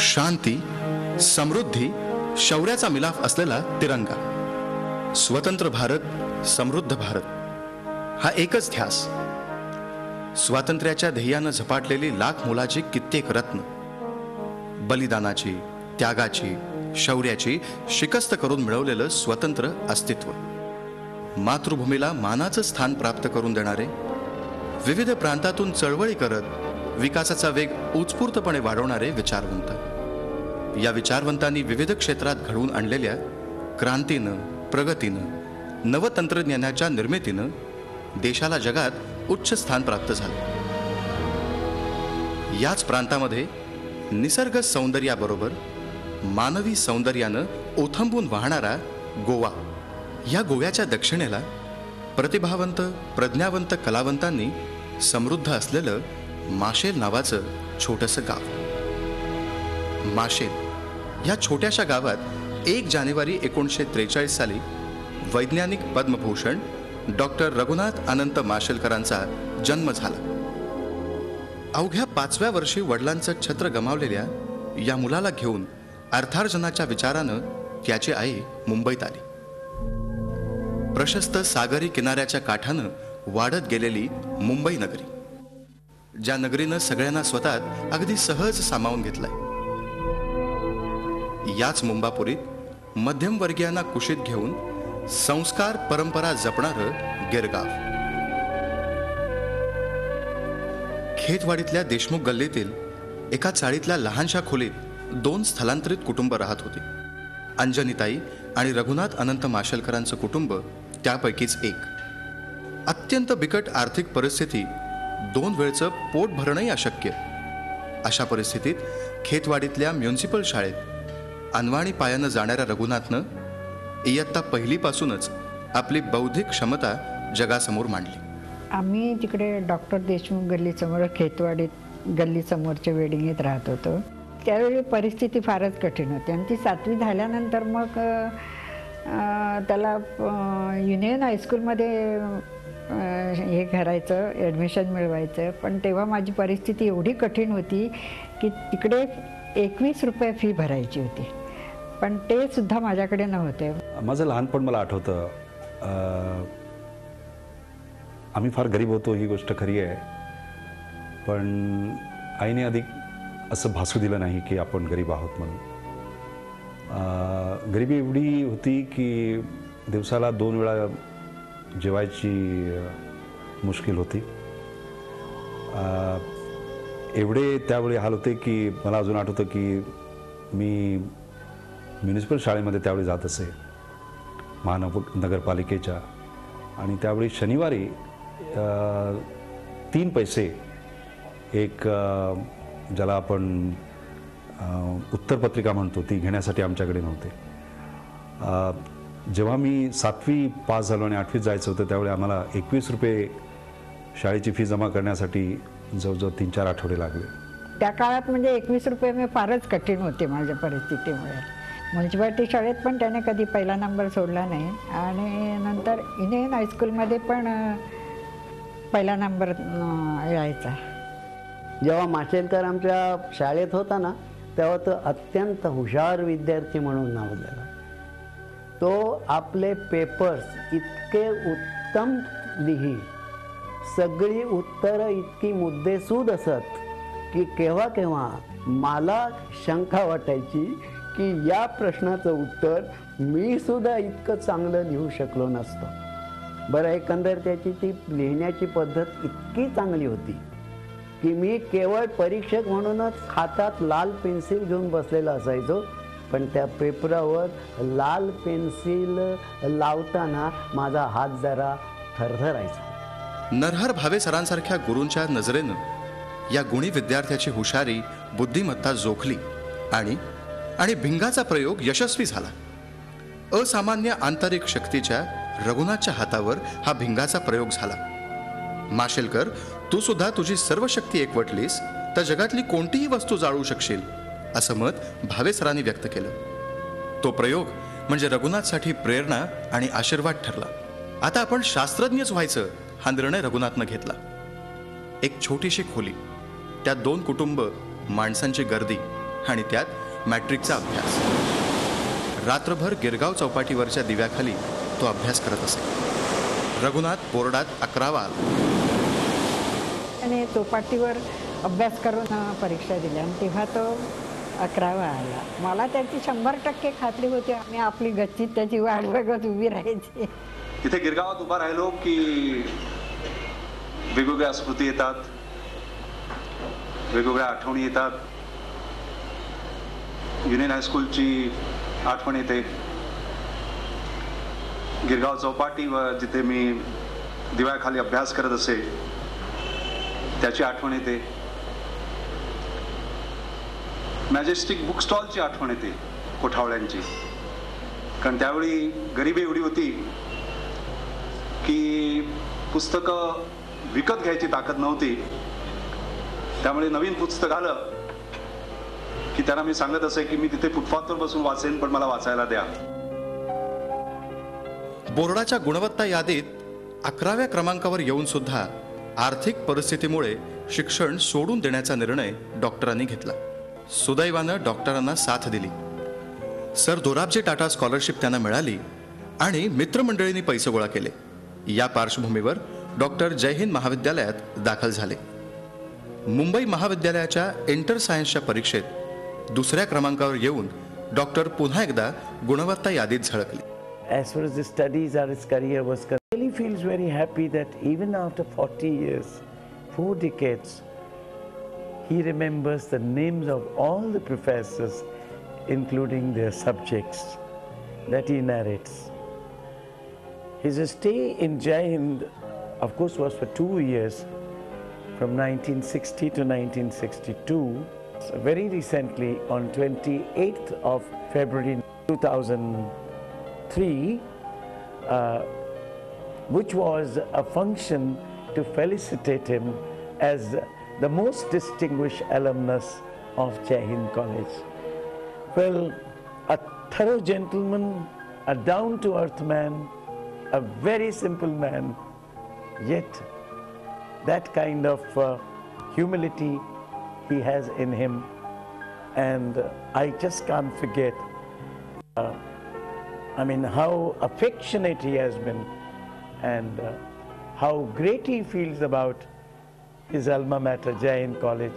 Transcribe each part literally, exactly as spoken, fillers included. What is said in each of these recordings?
शांती, समृद्धी, शौर्याचा मिलाफ असलेला तिरंगा. स्वतंत्र भारत, समृद्ध भारत हा एकच ध्यास. स्वातंत्र्याच्या ध्येयानं झपाटलेली लाख मोलाची कित्येक रत्न, बलिदानाची, त्यागाची, शौर्याची शिकस्त करून मिळवलेलं स्वतंत्र अस्तित्व, मातृभूमीला मानाचं स्थान प्राप्त करून देणारे, विविध प्रांतातून चळवळी करत विकासाचा वेग उत्स्फूर्तपणे वाढवणारे विचारवंत. या विचारवंतांनी विविध क्षेत्रात घडवून आणलेल्या क्रांतीनं, प्रगतीनं, नवतंत्रज्ञानाच्या निर्मितीनं देशाला जगात उच्च स्थान प्राप्त झाले. याच प्रांतामध्ये निसर्ग सौंदर्याबरोबर मानवी सौंदर्यानं ओथंबून वाहणारा गोवा. या गोव्याच्या दक्षिणेला प्रतिभावंत, प्रज्ञावंत कलावंतांनी समृद्ध असलेलं माशेल नावाचं छोटंसं गाव. माशेल या छोट्याशा गावात एक जानेवारी एकोणीसशे त्रेचाळीस साली वैज्ञानिक पद्मभूषण डॉक्टर रघुनाथ अनंत माशेलकरांचा जन्म झाला. अवघ्या पाचव्या वर्षी वडिलांचं छत्र गमावलेल्या या मुलाला घेऊन अर्थार्जनाच्या विचारानं त्याची आई मुंबईत आली. प्रशस्त सागरी किनाऱ्याच्या काठानं वाढत गेलेली मुंबई नगरी, ज्या नगरीनं सगळ्यांना स्वतःत अगदी सहज सामावून घेतलंय. याच मुंबापुरीत मध्यमवर्गीयांना कुशीत घेऊन संस्कार परंपरा जपणारं गिरगाव. खेतवाडीतल्या देशमुख गल्लीतील एका चाळीतल्या लहानशा खोलीत दोन स्थलांतरित कुटुंब राहत होती. अंजनीताई आणि रघुनाथ अनंत माशेलकरांचं कुटुंब त्यापैकीच एक. अत्यंत बिकट आर्थिक परिस्थिती, दोन वेळचं पोट भरणंही अशक्य. अशा परिस्थितीत खेतवाडीतल्या म्युनिसिपल शाळेत अनवाणी पायानं जाणाऱ्या रघुनाथनं इयत्ता पहिलीपासूनच आपली बौद्धिक क्षमता जगासमोर मांडली. आम्ही तिकडे डॉक्टर देशमुख गल्लीसमोर खेतवाडीत गल्लीसमोरच्या वेडिंगीत राहत होतो. त्यावेळी परिस्थिती फारच कठीण होती आणि ती सातवी झाल्यानंतर मग त्याला युनियन हायस्कूलमध्ये हे करायचं, ॲडमिशन मिळवायचं. पण तेव्हा माझी परिस्थिती एवढी कठीण होती की तिकडे एकवीस रुपये फी भरायची होती, पण ते सुद्धा माझ्याकडे नव्हते. माझं लहानपण मला आठवतं. आम्ही फार गरीब होतो, ही गोष्ट खरी आहे. पण आईने अधिक असं भासू दिलं नाही की आपण गरीब आहोत म्हणून. गरिबी एवढी होती की दिवसाला दोन वेळा जेवायची मुश्किल होती. एवढे त्यावेळी हाल होते की मला अजून आठवतं की मी म्युनिसिपल शाळेमध्ये त्यावेळी जात असे, महानगरपालिकेच्या. आणि त्यावेळी शनिवारी तीन पैसे एक ज्याला आपण उत्तरपत्रिका म्हणतो ती घेण्यासाठी आमच्याकडे नव्हते. जेव्हा मी सातवी पास झालो आणि आठवीत जायचं होतं त्यावेळी आम्हाला एकवीस रुपये शाळेची फी जमा करण्यासाठी जवळजवळ तीन चार आठवडे लागले. त्या काळात म्हणजे एकवीस रुपये मी फारच कठीण होते माझ्या परिस्थितीमुळे. म्युनिसिपालिटी शाळेत पण त्याने कधी पहिला नंबर सोडला नाही आणि नंतर युनियन हायस्कूलमध्ये पण पहिला नंबर यायचा. जेव्हा माशेलकर आमच्या शाळेत होता ना तेव्हा तो अत्यंत हुशार विद्यार्थी म्हणून नावलेला. तो आपले पेपर्स इतके उत्तम लिही, सगळी उत्तरं इतकी मुद्देसूद असत की केव्हा केव्हा मला शंका वाटायची की या प्रश्नाचं उत्तर मी सुद्धा इतकं चांगलं लिहू शकलो नसतो. बरं, एकंदर त्याची ती लिहिण्याची पद्धत इतकी चांगली होती की मी केवळ परीक्षक म्हणूनच हातात लाल पेन्सिल घेऊन बसलेला असायचो, पण त्या पेपरावर लाल पेन्सिल लावताना माझा हात जरा थरथरायचा. नरहर भावे सरांसारख्या गुरूंच्या नजरेनं या गुणी विद्यार्थ्याची हुशारी, बुद्धिमत्ता जोखली आणि आणि भिंगाचा प्रयोग यशस्वी झाला. असामान्य आंतरिक शक्तीच्या रघुनाथच्या हातावर हा भिंगाचा प्रयोग झाला. माशेलकर, तू सुद्धा तुझी सर्व शक्ती एकवटलीस तर जगातली कोणतीही वस्तू जाळू शकशील, असं मत भावे सरांनी व्यक्त केलं. तो प्रयोग म्हणजे रघुनाथसाठी प्रेरणा आणि आशीर्वाद ठरला. आता आपण शास्त्रज्ञच व्हायचं हा निर्णय रघुनाथनं घेतला. एक छोटीशी खोली, त्यात दोन कुटुंब, माणसांची गर्दी आणि त्यात मॅट्रिकचा अभ्यास. रात्रभर गिरगाव चौपाटीवरच्या दिव्याखाली तो अभ्यास करत असे. रघुनाथ बोर्डात अकरावा आला. आणि चौपाटीवर अभ्यास करून अ, परीक्षा दिल्या आणि तेव्हा तो अकरावा आला. मला त्याची शंभर टक्के खात्री होती. आणि आपली गच्चीत त्याची वाट बघत उभी राहायची. तिथे गिरगावात उभा राहिलो की वेगवेगळ्या स्मृती येतात, वेगवेगळ्या आठवणी येतात. युनियन हायस्कूलची आठवण येते. गिरगाव चौपाटी व जिथे मी दिव्याखाली अभ्यास करत असे त्याची आठवण येते. मॅजेस्टिक बुक स्टॉलची आठवण येते कोठावळ्यांची. कारण त्यावेळी गरिबी एवढी होती की पुस्तकं विकत घ्यायची ताकद नव्हती. त्यामुळे नवीन पुस्तक आलं की त्यांना मी सांगत असे की मी तिथे फुटपाथवर बसून वाचेन, पण मला वाचायला द्या. बोर्डाच्या गुणवत्ता यादीत अकराव्या क्रमांकावर येऊन सुद्धा आर्थिक परिस्थितीमुळे शिक्षण सोडून देण्याचा निर्णय डॉक्टरांनी घेतला. सुदैवानं डॉक्टरांना साथ दिली. सर दोराबजी टाटा स्कॉलरशिप त्यांना मिळाली आणि मित्रमंडळींनी पैसे गोळा केले. या पार्श्वभूमीवर डॉक्टर जय हिंद महाविद्यालयात दाखल झाले. मुंबई महाविद्यालयाच्या एंटर सायन्सच्या परीक्षेत दुसऱ्या क्रमांकावर येऊन डॉक्टर पुन्हा एकदा गुणवत्ता यादीत झळकले. As far as his studies or his career was concerned, he really feels very happy that even after forty years, four decades, he remembers the names of all the professors, including their subjects that he narrates. His stay in Jai Hind, of course, was for two years, from nineteen sixty to nineteen sixty-two. So very recently, on twenty-eighth of February two thousand three, uh, which was a function to felicitate him as the most distinguished alumnus of Jai Hind College. Well, a thorough gentleman, a down-to-earth man, a very simple man, yet that kind of uh, humility he has in him, and uh, I just can't forget uh, I mean how affectionate he has been, and uh, how great he feels about his alma mater, Jai Hind College.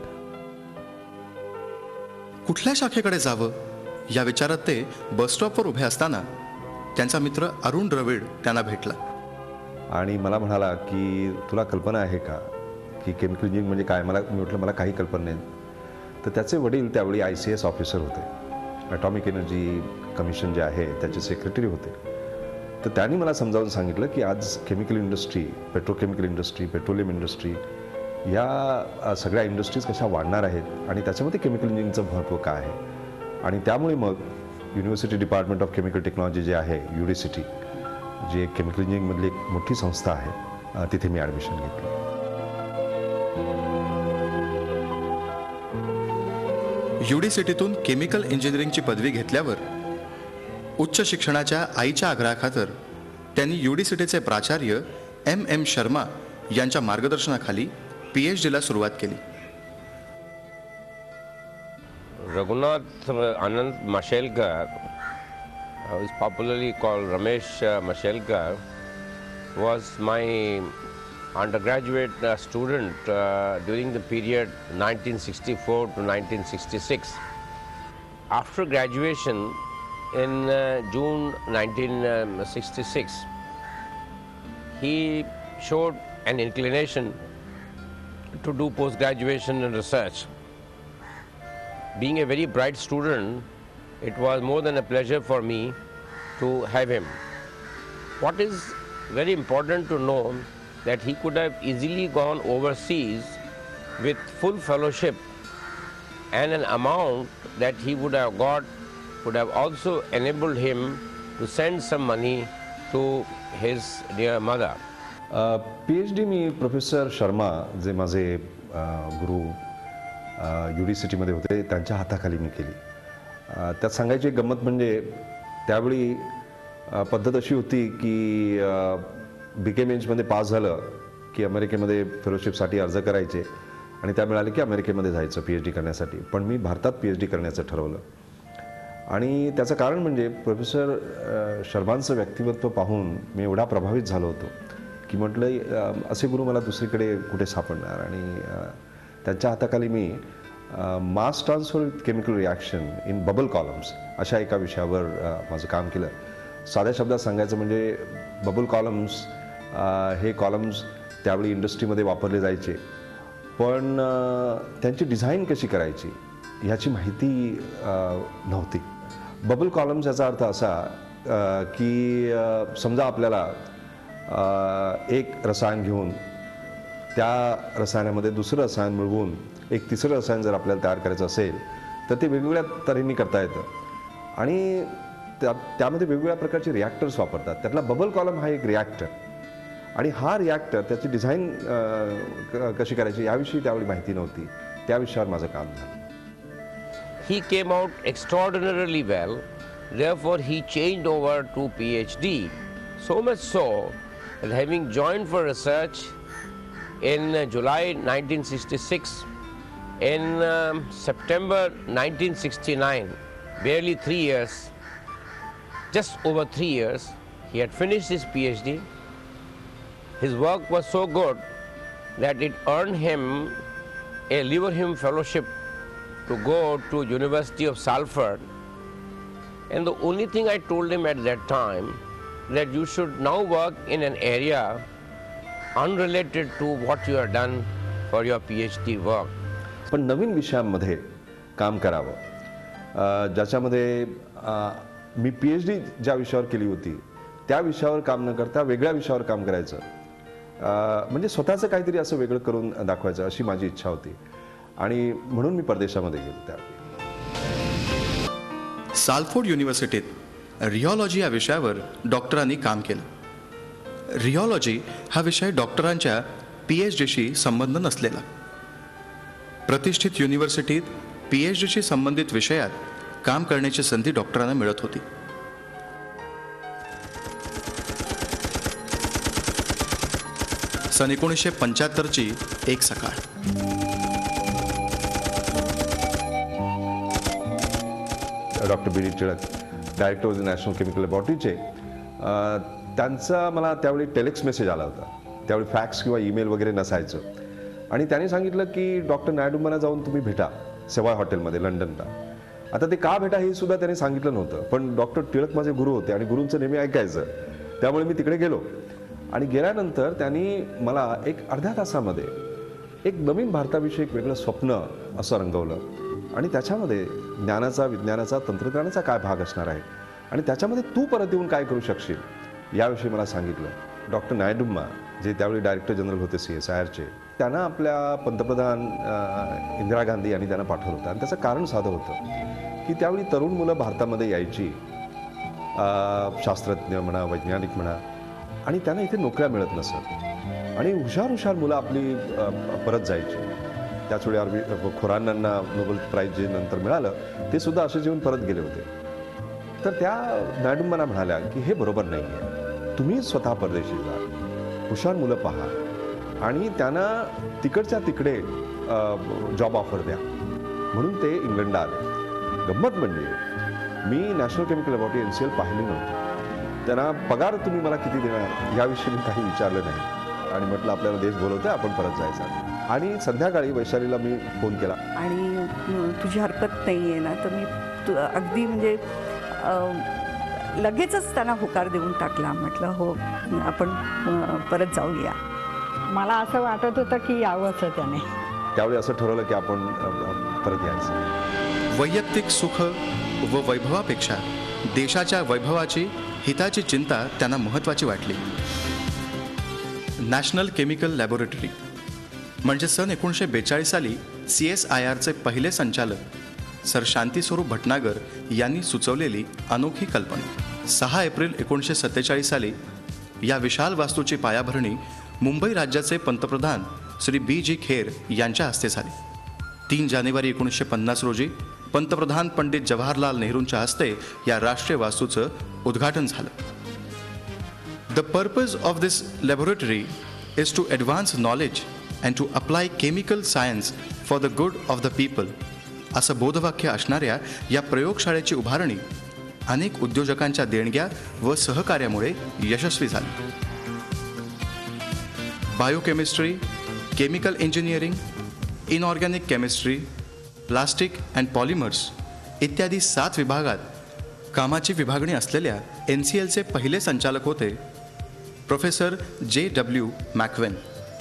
कुठल्या शाखेकडे जावं या विचारात ते बस स्टॉपवर उभे असताना त्यांचा मित्र अरुण द्रविड त्यांना भेटला. आणि मला म्हणाला की तुला कल्पना आहे का की केमिकल इंजिनिअरिंग म्हणजे काय. मला मी म्हटलं मला काही कल्पना नाही. तर त्याचे वडील त्यावेळी आय सी एस ऑफिसर होते. ॲटॉमिक एनर्जी कमिशन जे आहे त्याचे सेक्रेटरी होते. तर त्यांनी मला समजावून सांगितलं की आज chemical industry, petrochemical industry, petroleum industry या सगळ्या इंडस्ट्रीज कशा वाढणार आहेत आणि त्याच्यामध्ये केमिकल इंजिनिअरिंगचं महत्त्व काय आहे. आणि त्यामुळे मग university department of chemical technology जे आहे, यू डी सी टी, जी एक केमिकल इंजिनिअरिंगमधली एक मोठी संस्था आहे, तिथे मी ॲडमिशन घेतलं. युडीसीटीतून केमिकल इंजिनिअरिंगची पदवी घेतल्यावर उच्च शिक्षणाच्या आईच्या आग्रहाखातर त्यांनी युडीसीटीचे प्राचार्य एम एम शर्मा यांच्या मार्गदर्शनाखाली पीएच डीला सुरुवात केली. Raghunath Anand Mashelkar, who is popularly called Ramesh uh, Mashelkar, was my undergraduate uh, student uh, during the period nineteen sixty-four to nineteen sixty-six. After graduation in uh, June nineteen sixty-six, he showed an inclination to do post-graduation in research. Being a very bright student, it was more than a pleasure for me to have him. What is very important to know that he could have easily gone overseas with full fellowship, and an amount that he would have got would have also enabled him to send some money to his dear mother. P H D मी professor Sharma जे माझे गुरु you D C टीमध्ये होते त्यांच्या हाताखाली मी केली. त्यात सांगायची एक गंमत म्हणजे त्यावेळी पद्धत अशी होती की बी के मेन्समध्ये पास झालं की अमेरिकेमध्ये फेलोशिपसाठी अर्ज करायचे आणि त्या मिळाले की अमेरिकेमध्ये जायचं पी एच डी करण्यासाठी. पण मी भारतात पी एच डी करण्याचं ठरवलं. आणि त्याचं कारण म्हणजे प्रोफेसर शर्मांचं व्यक्तिमत्व पाहून मी एवढा प्रभावित झालो होतो की म्हटलं असे गुरु मला दुसरीकडे कुठे सापडणार. आणि त्यांच्या हाताखाली मी mass transfer with chemical reaction in bubble columns अशा एका विषयावर माझं काम केलं. साध्या शब्दात सांगायचं म्हणजे बबल कॉलम्स हे कॉलम्स त्यावेळी इंडस्ट्रीमध्ये वापरले जायचे, पण त्यांची डिझाईन कशी करायची ह्याची माहिती नव्हती. बबल कॉलम्स याचा अर्थ असा की समजा आपल्याला एक रसायन घेऊन त्या रसायनामध्ये दुसरं रसायन मिळवून एक तिसरं रसायन जर आपल्याला तयार करायचं असेल तर ते वेगवेगळ्या तऱ्हेने करता येतं आणि त्या त्यामध्ये वेगवेगळ्या प्रकारचे रिॲक्टर्स वापरतात. त्यातला बबल कॉलम हा एक रिॲक्टर आणि हा रिॲक्टर त्याची डिझाईन कशी करायची याविषयी त्यावेळी माहिती नव्हती. त्या विषयावर माझं काम झालं. He came out extraordinarily well, therefore he changed over to PhD, so much so that having joined for research in uh, July nineteen sixty-six, in um, September nineteen sixty-nine, barely three years, just over three years, he had finished his PhD. His work was so good that it earned him a Leverhulme Fellowship to go to University of Salford. And the only thing I told him at that time that you should now work in an area unrelated to what you have done for your PhD work. पण नवीन विषयांमध्ये काम करावं ज्याच्यामध्ये मी P H D ज्या विषयावर केली होती त्या विषयावर काम न करता वेगळ्या विषयावर काम करायचं, म्हणजे स्वतःचं काहीतरी असं वेगळं करून दाखवायचं अशी माझी इच्छा होती आणि म्हणून मी परदेशामध्ये गेलो. त्यावेळी साल्फोर्ड युनिव्हर्सिटीत रिऑलॉजी या विषयावर डॉक्टरांनी काम केलं. रिऑलॉजी हा विषय डॉक्टरांच्या पी एच डीशी संबंध नसलेला. प्रतिष्ठित युनिव्हर्सिटीत पी एच डीशी संबंधित विषयात काम करण्याची संधी डॉक्टरांना मिळत होती. सन एकोणीसशे पंच्याहत्तरची एक सकाळ. Doctor B D Tilak director of the national chemical लॅबॉरेटरीचे, त्यांचा मला त्यावेळी टेलेक्स मेसेज आला होता. त्यावेळी फॅक्स किंवा ईमेल वगैरे नसायचं आणि त्यांनी सांगितलं की डॉक्टर नायडूंना जाऊन तुम्ही भेटा सेवाय हॉटेलमध्ये लंडनला. आता ते का भेटा हे सुद्धा त्यांनी सांगितलं नव्हतं, पण डॉक्टर टिळक माझे गुरु होते आणि गुरूंचं नेहमी ऐकायचं, त्यामुळे मी तिकडे गेलो. आणि गेल्यानंतर त्यांनी मला एक अर्ध्या तासामध्ये एक नवीन भारताविषयी एक वेगळं स्वप्न असं रंगवलं आणि त्याच्यामध्ये ज्ञानाचा विज्ञानाचा तंत्रज्ञानाचा काय भाग असणार आहे आणि त्याच्यामध्ये तू परत येऊन काय करू शकशील याविषयी मला सांगितलं. डॉक्टर नायडूंना जे त्यावेळी डायरेक्टर जनरल होते सी एस आय आरचे, त्यांना आपल्या पंतप्रधान इंदिरा गांधी यांनी त्यांना पाठवलं होतं आणि त्याचं कारण साधं होतं की त्यावेळी तरुण मुलं भारतामध्ये यायची, शास्त्रज्ञ म्हणा वैज्ञानिक म्हणा, आणि त्यांना इथे नोकऱ्या मिळत नसत आणि हुशार हुशार मुलं आपली परत जायची. त्याचवेळी अरविंद खुरानांना नोबेल प्राईज जे नंतर मिळालं ते सुद्धा असे जेवून परत गेले होते. तर त्या नायडू मला म्हणाल्या की हे बरोबर नाही आहे, तुम्ही स्वतः परदेशी जा, हुशार मुलं पहा आणि त्यांना तिकडच्या तिकडे जॉब ऑफर द्या. म्हणून ते इंग्लंडला आले. गंमत म्हणजे मी national chemical laboratory N C L पाहिली नव्हती. त्यांना पगार तुम्ही मला किती देणार याविषयी मी काही विचारलं नाही आणि म्हटलं आपल्याला देश बोलवते आपण परत जायचं. आणि संध्याकाळी वैशालीला मी फोन केला आणि तुझी हरकत नाही आहे ना, तर मी तु अगदी म्हणजे लगेचच त्यांना होकार देऊन टाकला. म्हटलं हो आपण परत जाऊया. मला असं वाटत होतं की यावंच त्याने. त्यावेळी असं ठरवलं की आपण परत यायचं. वैयक्तिक सुख व वैभवापेक्षा देशाच्या वैभवाची हिताची चिंता त्यांना महत्त्वाची वाटली. नॅशनल केमिकल लॅबोरेटरी म्हणजे सन एकोणीसशे बेचाळीस साली सी एस आय आरचे पहिले संचालक सर शांतीस्वरूप भटनागर यांनी सुचवलेली अनोखी कल्पना. सहा एप्रिल एकोणीसशे सत्तेचाळीस साली या विशाल वास्तूची पायाभरणी मुंबई राज्याचे पंतप्रधान श्री बी जी खेर यांच्या हस्ते झाली. तीन जानेवारी एकोणीसशे पन्नास रोजी पंतप्रधान पंडित जवाहरलाल नेहरूंच्या हस्ते या राष्ट्रीय वास्तूचं उद्घाटन झालं. The purpose of this laboratory is to advance knowledge and to apply chemical science for the good of the people असं बोधवाक्य असणाऱ्या या प्रयोगशाळेची उभारणी अनेक उद्योजकांच्या देणग्या व सहकार्यामुळे यशस्वी झाली. Biochemistry, chemical engineering, inorganic chemistry, plastic and polymers इत्यादी सात विभागात कामाची विभागणी असलेल्या एन सी एलचे पहिले संचालक होते प्रोफेसर जे डब्ल्यू मॅकवेन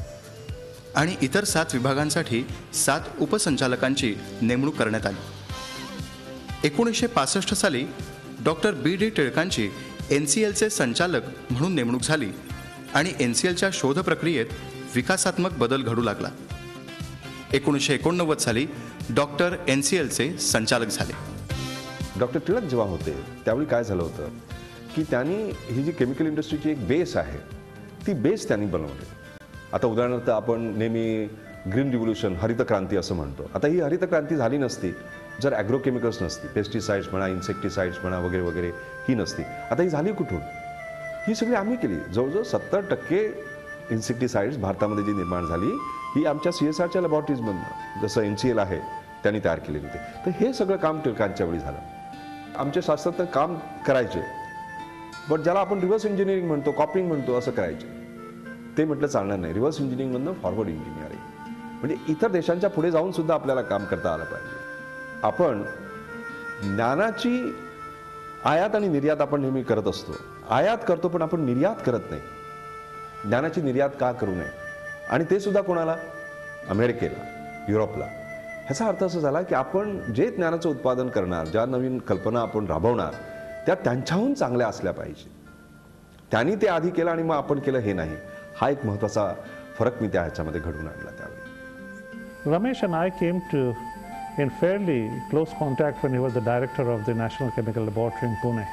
आणि इतर सात विभागांसाठी सात उपसंचालकांची नेमणूक करण्यात आली. एकोणीसशे पासष्ट साली डॉक्टर बी डी टिळकांची एन सी एलचे संचालक म्हणून नेमणूक झाली आणि एन सी एलच्या शोध प्रक्रियेत विकासात्मक बदल घडू लागला. एकोणीसशे एकोणनव्वद साली डॉक्टर एन सी एलचे संचालक झाले. डॉक्टर टिळक जेव्हा होते त्यावेळी काय झालं होतं की त्यांनी ही जी केमिकल इंडस्ट्रीची एक बेस आहे ती बेस त्यांनी बनवली. आता उदाहरणार्थ आपण नेहमी ग्रीन रिव्होल्युशन, हरित क्रांती असं म्हणतो. आता ही हरित क्रांती झाली नसती जर ॲग्रोकेमिकल्स नसती, पेस्टिसाइड्स म्हणा, इन्सेक्टिसाइड्स म्हणा वगैरे वगैरे ही नसती. आता ही झाली कुठून? ही सगळी आम्ही केली. जवळजवळ सत्तर टक्के इन्सेक्टिसाइड्स भारतामध्ये जी निर्माण झाली ही आमच्या सी एस आरच्या लॅबॉरेटरीजमधनं, जसं एन सी एल आहे त्यांनी तयार केलेली होती. तर हे सगळं काम टिळकांच्या वेळी झालं. आमचे शास्त्रज्ञ काम करायचे, बट ज्याला आपण रिव्हर्स इंजिनिअरिंग म्हणतो, कॉपिंग म्हणतो, असं करायचे. ते म्हटलं चालणार नाही. रिव्हर्स इंजिनिअरिंगमधनं फॉरवर्ड इंजिनिअरिंग म्हणजे इतर देशांच्या पुढे जाऊन सुद्धा आपल्याला काम करता आलं पाहिजे. आपण ज्ञानाची आयात आणि निर्यात आपण नेहमी करत असतो. आयात करतो पण आपण निर्यात करत नाही. ज्ञानाची निर्यात का करू नये? आणि ते सुद्धा कोणाला? अमेरिकेला, युरोपला. ह्याचा अर्थ असा झाला की आपण जे ज्ञानाचं उत्पादन करणार, ज्या नवीन कल्पना आपण राबवणार त्या त्यांच्याहून चांगल्या असल्या पाहिजे. त्यांनी ते आधी केलं आणि मग आपण केलं हे नाही. हा एक महत्त्वाचा फरक मी त्या ह्याच्यामध्ये घडवून आणला त्यावेळी. Ramesh and I came to in fairly close contact when he was the director of the National Chemical Laboratory in Pune.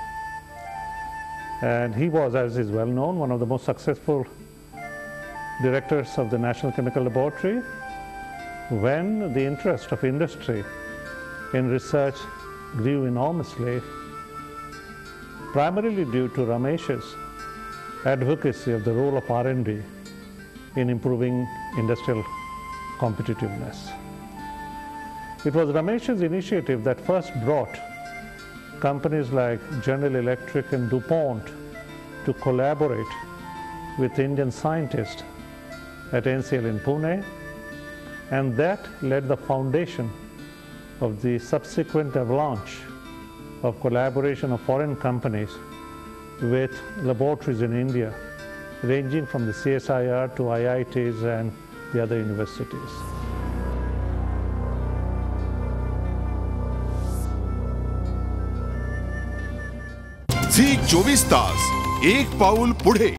And he was, as is well known, one of the most successful directors of the National Chemical Laboratory. When the interest of industry in research grew enormously, primarily due to Ramesh's advocacy of the role of R and D in improving industrial competitiveness. It was Ramesh's initiative that first brought companies like General Electric and DuPont to collaborate with Indian scientists at N C L in Pune, and that laid the foundation of the subsequent avalanche of collaboration of foreign companies with laboratories in India, ranging from the C S I R to I I Ts and the other universities. Zee चोवीस तास एक पाऊल पुढे.